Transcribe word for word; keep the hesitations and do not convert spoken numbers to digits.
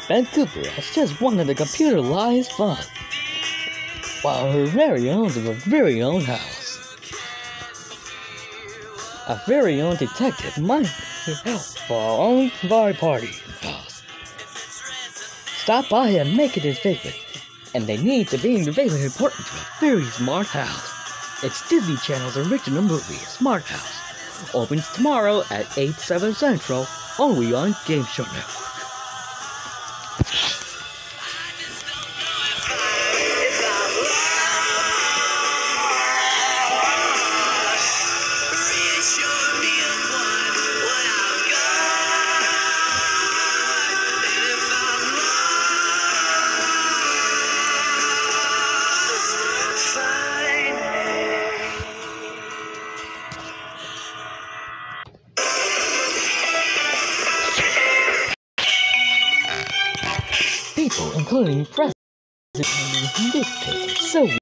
Vancouver has just won the Computer Lies Fund, while her very own of a very own house. A very own detective might help for our own bar party house. Stop by and make it his visit, and they need to be very important to a very smart house. It's Disney Channel's original movie, Smart House. Opens tomorrow at eight, seven Central, only on Game Show Network. People, including presidents, in this case, so